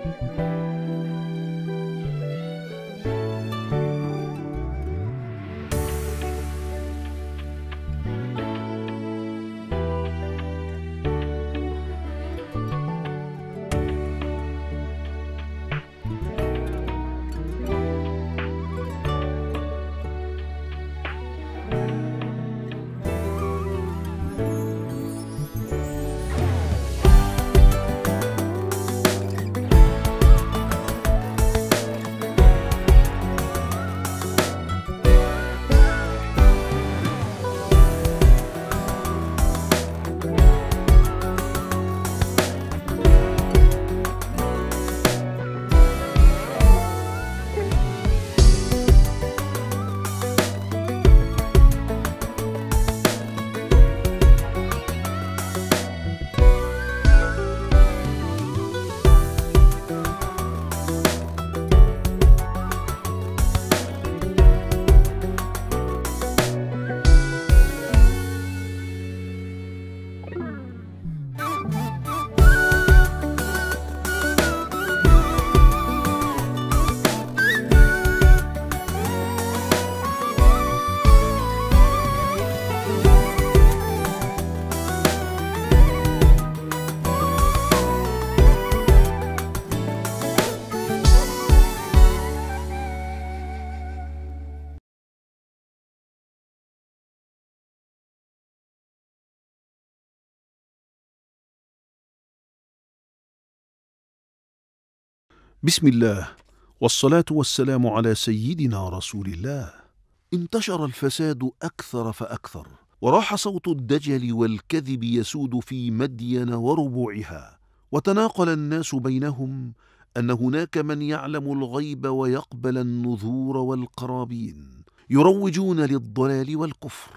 بسم الله والصلاة والسلام على سيدنا رسول الله. انتشر الفساد أكثر فأكثر، وراح صوت الدجل والكذب يسود في مدين وربوعها، وتناقل الناس بينهم أن هناك من يعلم الغيب ويقبل النذور والقرابين، يروجون للضلال والكفر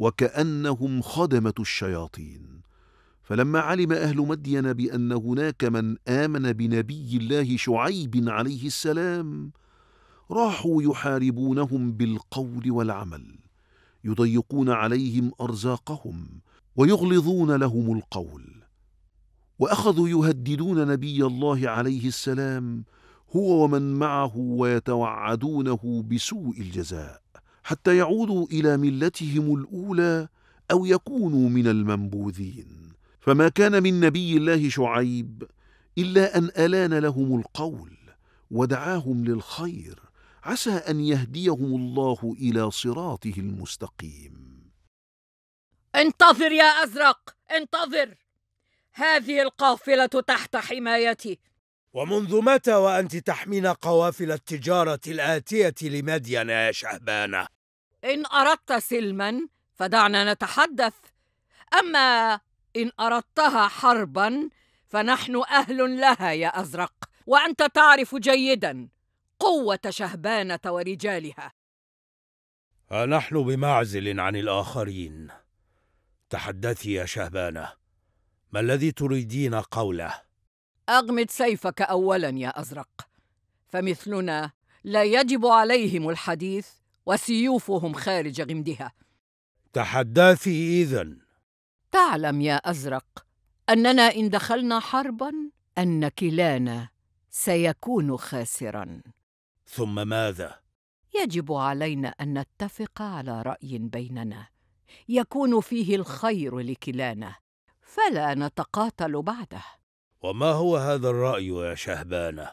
وكأنهم خدمة الشياطين. فلما علم أهل مدين بأن هناك من آمن بنبي الله شعيب عليه السلام، راحوا يحاربونهم بالقول والعمل، يضيقون عليهم أرزاقهم ويغلظون لهم القول، وأخذوا يهددون نبي الله عليه السلام هو ومن معه، ويتوعدونه بسوء الجزاء حتى يعودوا إلى ملتهم الأولى أو يكونوا من المنبوذين. فما كان من نبي الله شعيب إلا أن ألان لهم القول ودعاهم للخير، عسى أن يهديهم الله إلى صراطه المستقيم. انتظر يا أزرق، انتظر، هذه القافلة تحت حمايتي. ومنذ متى وأنت تحمين قوافل التجارة الآتية لمدين يا شهبانة؟ إن أردت سلما فدعنا نتحدث، أما إن أردتها حربا فنحن أهل لها يا أزرق، وأنت تعرف جيدا قوة شهبانة ورجالها. نحن بمعزل عن الآخرين. تحدثي يا شهبانة، ما الذي تريدين قوله؟ أغمد سيفك أولا يا أزرق، فمثلنا لا يجب عليهم الحديث وسيوفهم خارج غمدها. تحدثي إذن. تعلم يا أزرق أننا إن دخلنا حربا أن كلانا سيكون خاسرا. ثم ماذا؟ يجب علينا أن نتفق على رأي بيننا يكون فيه الخير لكلانا، فلا نتقاتل بعده. وما هو هذا الرأي يا شهبانة؟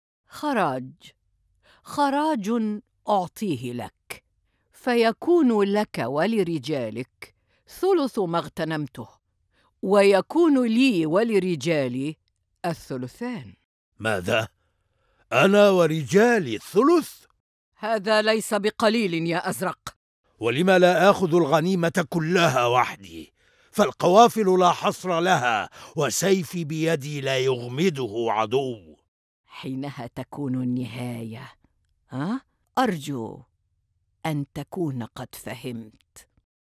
خراج أعطيه لك، فيكون لك ولرجالك ثلث ما اغتنمته، ويكون لي ولرجالي الثلثان. ماذا؟ أنا ورجالي الثلث؟ هذا ليس بقليل يا أزرق. ولم لا آخذ الغنيمة كلها وحدي؟ فالقوافل لا حصر لها، وسيفي بيدي لا يغمده عدو. حينها تكون النهاية. أرجو أن تكون قد فهمت.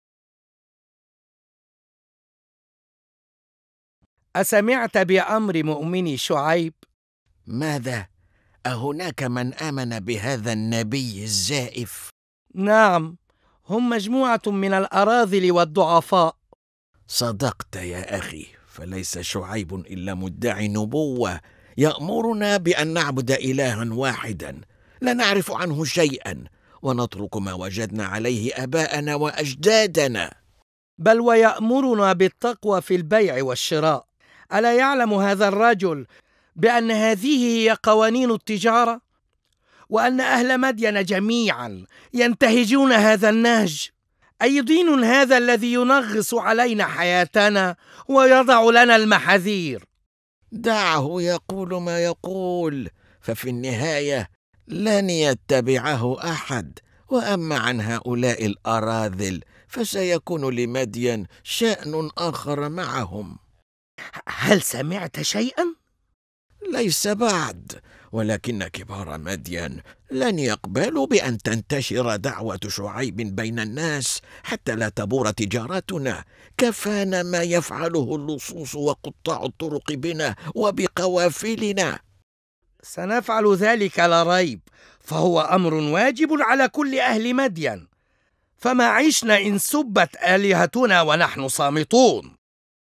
أسمعت بأمر مؤمني شعيب؟ ماذا؟ أهناك من آمن بهذا النبي الزائف؟ نعم، هم مجموعة من الأراذل والضعفاء. صدقت يا أخي، فليس شعيب إلا مدعي نبوة يأمرنا بأن نعبد إلها واحدا لا نعرف عنه شيئا، ونترك ما وجدنا عليه آباءنا وأجدادنا. بل ويأمرنا بالتقوى في البيع والشراء. ألا يعلم هذا الرجل بأن هذه هي قوانين التجارة، وأن أهل مدين جميعا ينتهجون هذا النهج؟ أي دين هذا الذي ينغص علينا حياتنا ويضع لنا المحاذير؟ دعه يقول ما يقول، ففي النهاية لن يتبعه أحد. وأما عن هؤلاء الأراذل فسيكون لمدين شأن آخر معهم. هل سمعت شيئا؟ ليس بعد، ولكن كبار مدين لن يقبلوا بأن تنتشر دعوة شعيب بين الناس حتى لا تبور تجارتنا. كفانا ما يفعله اللصوص وقطاع الطرق بنا وبقوافلنا. سنفعل ذلك لا ريب، فهو أمر واجب على كل أهل مدين، فما عشنا إن سبت آلهتنا ونحن صامتون.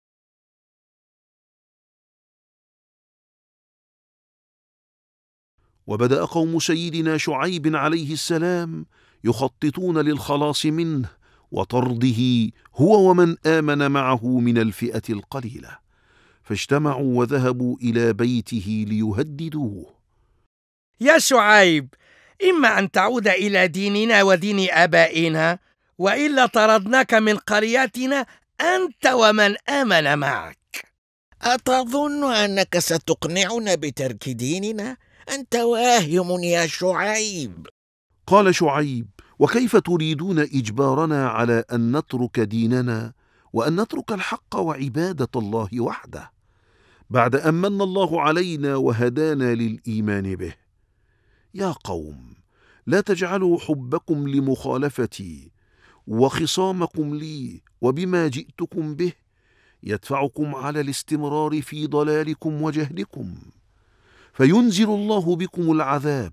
وبدأ قوم سيدنا شعيب عليه السلام يخططون للخلاص منه وطرده هو ومن آمن معه من الفئة القليلة، فاجتمعوا وذهبوا إلى بيته ليهددوه. يا شعيب، إما أن تعود إلى ديننا ودين آبائنا، وإلا طردناك من قريتنا أنت ومن آمن معك. أتظن أنك ستقنعنا بترك ديننا؟ أنت واهم يا شعيب. قال شعيب: وكيف تريدون إجبارنا على أن نترك ديننا وأن نترك الحق وعبادة الله وحده بعد أن من الله علينا وهدانا للإيمان به؟ يا قوم، لا تجعلوا حبكم لمخالفتي وخصامكم لي وبما جئتكم به يدفعكم على الاستمرار في ضلالكم وجهلكم، فينزل الله بكم العذاب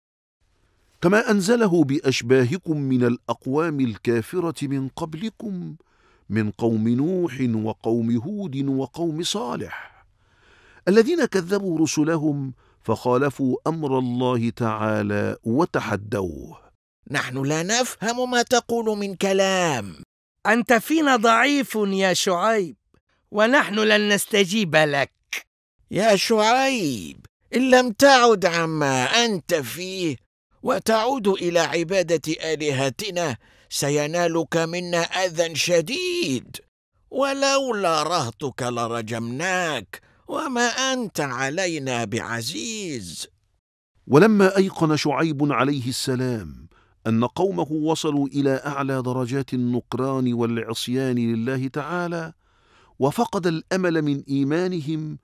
كما أنزله بأشباهكم من الأقوام الكافرة من قبلكم، من قوم نوح وقوم هود وقوم صالح، الذين كذبوا رسلهم فخالفوا أمر الله تعالى وتحدوه. نحن لا نفهم ما تقول من كلام. أنت فينا ضعيف يا شعيب، ونحن لن نستجيب لك. يا شعيب، إن لم تعد عما أنت فيه وتعود إلى عبادة آلهتنا سينالك منا أذى شديد، ولولا رهطك لرجمناك، وما أنت علينا بعزيز. ولما أيقن شعيب عليه السلام أن قومه وصلوا إلى أعلى درجات النكران والعصيان لله تعالى وفقد الأمل من إيمانهم،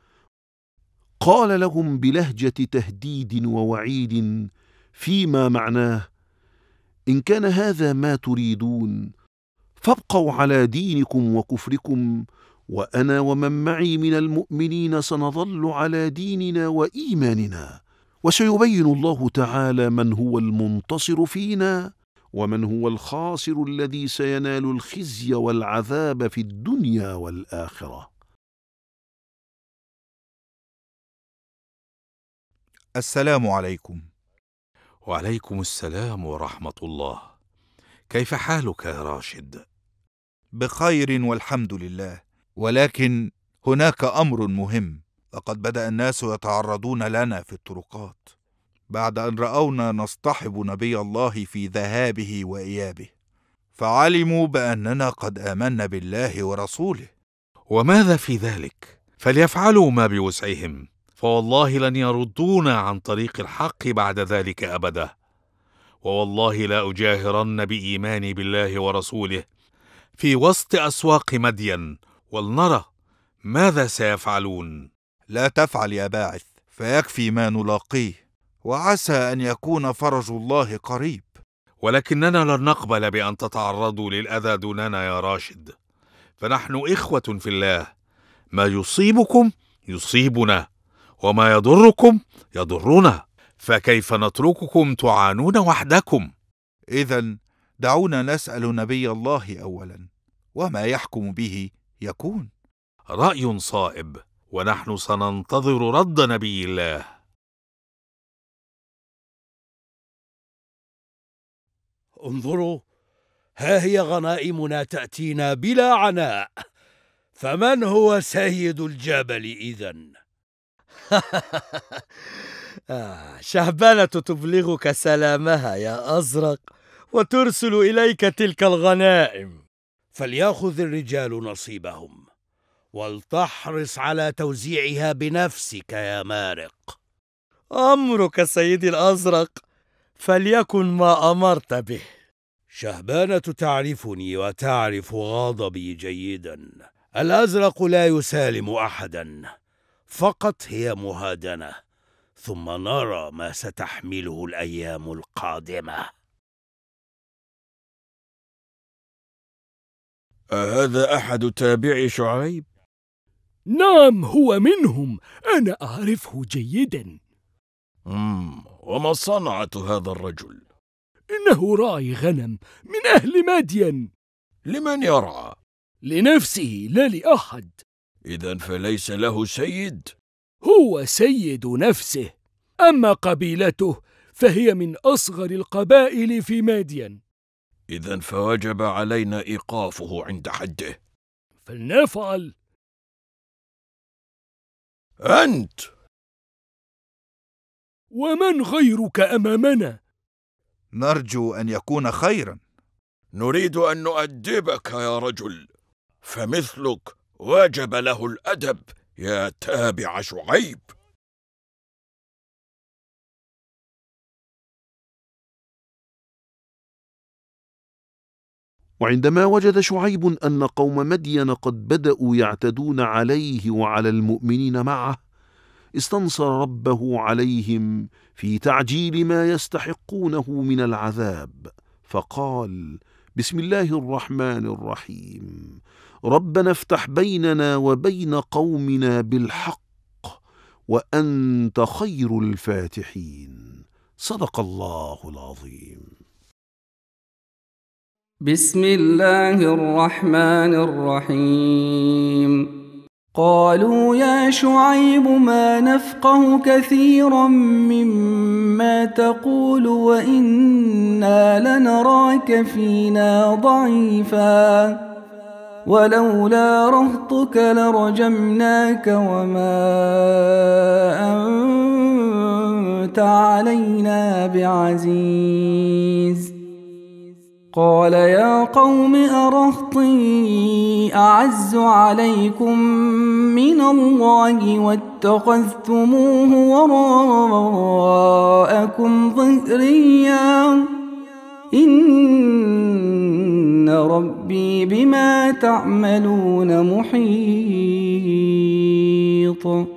قال لهم بلهجة تهديد ووعيد فيما معناه: إن كان هذا ما تريدون فابقوا على دينكم وكفركم، وأنا ومن معي من المؤمنين سنظل على ديننا وإيماننا، وسيبين الله تعالى من هو المنتصر فينا ومن هو الخاسر الذي سينال الخزي والعذاب في الدنيا والآخرة. السلام عليكم. وعليكم السلام ورحمة الله. كيف حالك يا راشد؟ بخير والحمد لله، ولكن هناك أمر مهم. لقد بدأ الناس يتعرضون لنا في الطرقات بعد أن رأونا نصطحب نبي الله في ذهابه وإيابه، فعلموا بأننا قد آمنا بالله ورسوله. وماذا في ذلك؟ فليفعلوا ما بوسعهم، فوالله لن يردونا عن طريق الحق بعد ذلك أبدا. ووالله لا أجاهرن بإيماني بالله ورسوله في وسط أسواق مدين، ولنرى ماذا سيفعلون. لا تفعل يا باعث، فيكفي ما نلاقيه، وعسى أن يكون فرج الله قريب. ولكننا لن نقبل بأن تتعرضوا للأذى دوننا يا راشد، فنحن إخوة في الله. ما يصيبكم يصيبنا، وما يضركم يضرنا، فكيف نترككم تعانون وحدكم؟ إذن دعونا نسأل نبي الله أولا، وما يحكم به يكون. رأي صائب، ونحن سننتظر رد نبي الله. انظروا، ها هي غنائمنا تأتينا بلا عناء، فمن هو سيد الجبل إذن؟ شهبانة تبلغك سلامها يا أزرق، وترسل إليك تلك الغنائم. فليأخذ الرجال نصيبهم، ولتحرص على توزيعها بنفسك يا مارق. أمرك سيدي الأزرق، فليكن ما أمرت به. شهبانة تعرفني وتعرف غضبي جيدا. الأزرق لا يسالم أحدا، فقط هي مهادنة، ثم نرى ما ستحمله الأيام القادمة. أهذا أحد تابعي شعيب؟ نعم، هو منهم، أنا أعرفه جيدا. وما صنعة هذا الرجل؟ إنه راعي غنم من أهل مدين. لمن يرعى؟ لنفسه لا لأحد. إذن فليس له سيد؟ هو سيد نفسه، أما قبيلته فهي من أصغر القبائل في مدين. إذن فوجب علينا إيقافه عند حده. فلنفعل. أنت! ومن غيرك أمامنا؟ نرجو أن يكون خيرا. نريد أن نؤدبك يا رجل، فمثلك وجب له الأدب يا تابع شعيب. وعندما وجد شعيب أن قوم مدين قد بدأوا يعتدون عليه وعلى المؤمنين معه، استنصر ربه عليهم في تعجيل ما يستحقونه من العذاب، فقال: بسم الله الرحمن الرحيم، ربنا افتح بيننا وبين قومنا بالحق وأنت خير الفاتحين. صدق الله العظيم. بسم الله الرحمن الرحيم. قالوا يا شعيب ما نفقه كثيرا مما تقول وإنا لنراك فينا ضعيفا ولولا رهطك لرجمناك وما أنت علينا بعزيز. قال يا قوم أرهطي أعز عليكم من الله واتخذتموه وراءكم ظهريا إن ربي بما تعملون محيط.